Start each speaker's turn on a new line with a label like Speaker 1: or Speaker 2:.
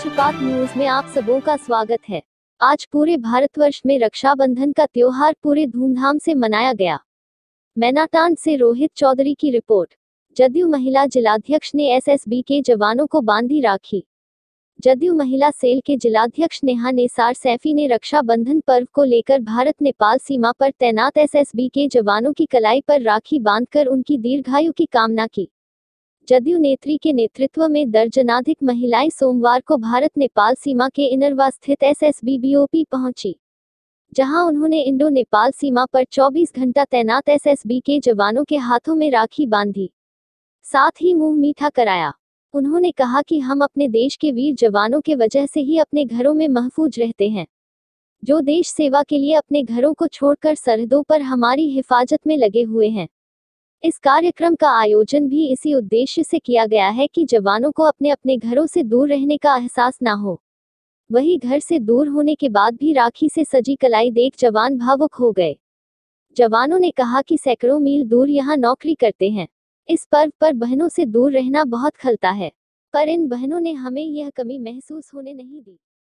Speaker 1: वज्रपात न्यूज में आप सबों का स्वागत है। आज पूरे भारतवर्ष में रक्षाबंधन का त्योहार पूरे धूमधाम से मनाया गया। मैनाटांड से रोहित चौधरी की रिपोर्ट। जदयू महिला जिलाध्यक्ष ने एसएसबी के जवानों को बांधी राखी। जदयू महिला सेल के जिलाध्यक्ष नेहा नेसार सैफी ने रक्षाबंधन पर्व को लेकर भारत नेपाल सीमा पर तैनात एसएसबी के जवानों की कलाई पर राखी बांधकर उनकी दीर्घायु की कामना की। जदयू नेत्री के नेतृत्व में दर्जनाधिक महिलाएं सोमवार को भारत नेपाल सीमा के इनरवा स्थित एसएसबी बीओपी पहुंची, जहां उन्होंने इंडो नेपाल सीमा पर 24 घंटा तैनात एसएसबी के जवानों के हाथों में राखी बांधी, साथ ही मुंह मीठा कराया। उन्होंने कहा कि हम अपने देश के वीर जवानों के वजह से ही अपने घरों में महफूज रहते हैं, जो देश सेवा के लिए अपने घरों को छोड़कर सरहदों पर हमारी हिफाजत में लगे हुए हैं। इस कार्यक्रम का आयोजन भी इसी उद्देश्य से किया गया है कि जवानों को अपने अपने घरों से दूर रहने का एहसास ना हो। वहीं घर से दूर होने के बाद भी राखी से सजी कलाई देख जवान भावुक हो गए। जवानों ने कहा कि सैकड़ों मील दूर यहाँ नौकरी करते हैं। इस पर्व पर बहनों से दूर रहना बहुत खलता है, पर इन बहनों ने हमें यह कमी महसूस होने नहीं दी।